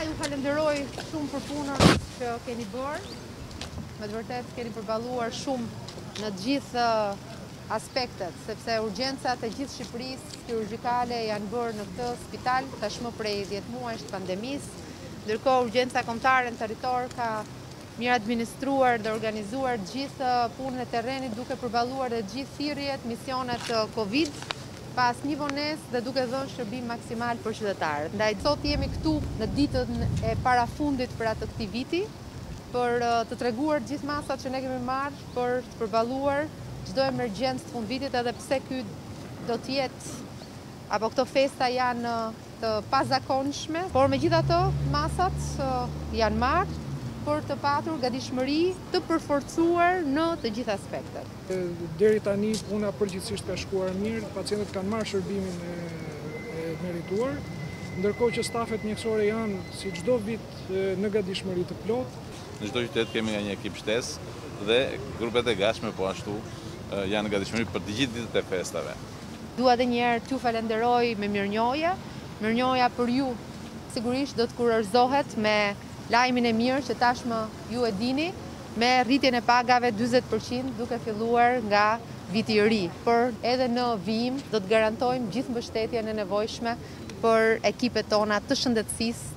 ju falenderoj shumë për punën që keni bërë. Me të vërtet keni përballuar shumë në gjithë aspektet, sepse urgjencat e gjithë Shqipërisë kirurgjikale janë bërë në këtë spital tashmë prej 10 muajsh të pandemisë, ndërkohë urgjenca kombëtare në territor ka mirë administruar dhe organizuar gjithë punën e terrenit, duke përballuar dhe gjithë thirrjet, misionet Covid, pas një vonesë dhe duke dhënë shërbim maksimal për qytetarët. Ndaj sot jemi këtu në ditën e parafundit për atë këtij viti, për të treguar gjithë masat që ne kemi marrë për të përballuar çdo emergjencë të fundvitit, edhe pse ky do të jetë apo këto festa janë të pazakonshme, por megjithatë masat janë marrë për të patur gatishmëri të përforcuar në të gjitha aspektet. Deri tani puna përgjithsisht ka shkuar mirë, pacientët kanë marrë shërbimin e merituar, ndërkohë që stafet mjekësore janë si çdo vit në gatishmëri të plotë. Në çdo qytet kemi nga një ekip shtesë dhe grupet e gatshme po ashtu janë në gatishmëri për të gjithë ditët e festave. Dua edhe një herë t'ju falenderoj me mirënjohja për ju sigurisht do të kurorzohet me lajmin e mirë që tashmë ju e dini, me rritjen e pagave 40% duke filluar nga viti i ri. Por edhe në vijim do të garantojmë gjithë mbështetjen e nevojshme për ekipet tona të shëndetësisë.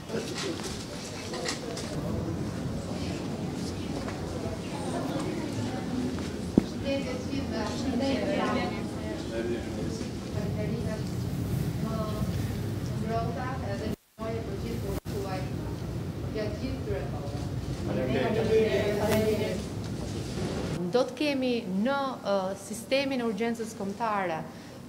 Do të kemi në sistemin e urgjencës kombëtare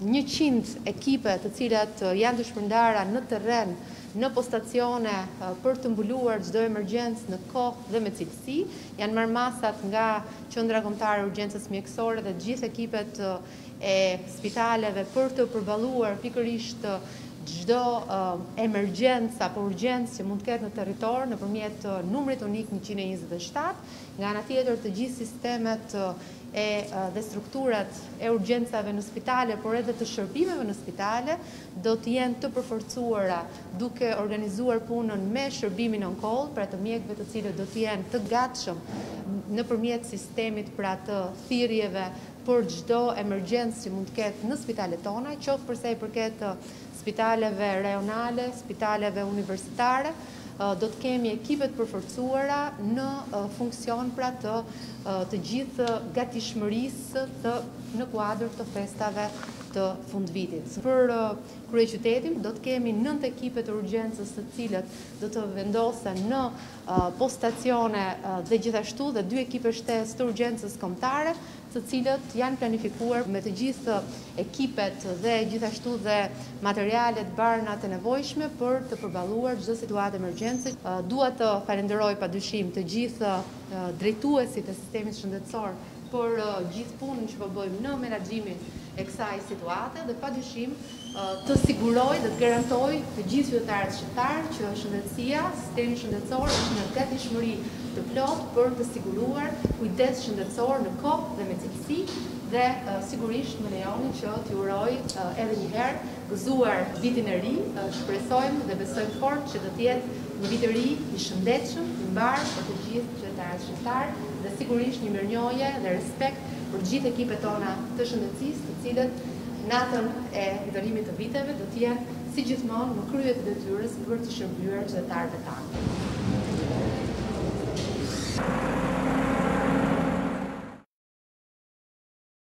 100 ekipe të cilat janë të shpërndara në terren, në postacione për të mbuluar çdo emergjencë në kohë dhe me cilësi. Janë marrë masat nga Qendra Kombëtare e Urgjencës Mjekësore dhe gjithë ekipet e spitaleve për të përballuar pikërisht çdo emergjencë apo urgjencë që mund të ketë në territor nëpërmjet numrit unik 127. Nga ana tjetër të gjithë sistemet dhe strukturat e urgjencave në spitale, por edhe të shërbimeve në spitale, do të jenë të përforcuara duke organizuar punën me shërbimin on call, pra të mjekëve të cilët do të jenë të gatshëm nëpërmjet sistemit pra të thirrjeve për çdo emergjencë që mund të ketë në spitalet tona, qoftë për sa i përket spitaleve rajonale, spitaleve universitare. Do të kemi ekipet përforcuara në funksion pra të gjithë gatishmërisë në kuadër të festave të fundvitit. Për kryeqytetin do të kemi 9 ekipe të urgjencës të cilët do të vendosen në postacione dhe gjithashtu dhe 2 ekipe shtesë të urgjencës kombëtare, të cilët janë planifikuar me të gjithë ekipet dhe gjithashtu dhe materialet, barnat e nevojshme për të përballuar çdo situatë emergjencë. Dua të falenderoj padyshim të gjithë drejtuesit e sistemit shëndetësor për gjithë punën që po bëjmë në menaxhimin e kësaj situate dhe padyshim të siguroj dhe të garantoj të gjithë qytetarët shqiptar që shëndetësia, sistemi shëndetësor është në gatishmëri të plot për të siguruar kujdes shëndetësor në kohë dhe me cilësi dhe sigurisht më lejoni që t'ju uroj edhe një herë gëzuar vitin e ri. Shpresojmë dhe besojmë fort që do të jetë një vit i ri i shëndetshëm, i mbarë për të gjithë qytetarët shqiptar dhe sigurisht një mirënjohje dhe respekt për gjithë ekipet tona të shëndetësisë, të cilët natën e ndërrimit të viteve do të jenë si gjithmonë në krye të detyrës për të shërbyer qytetarëve tanë.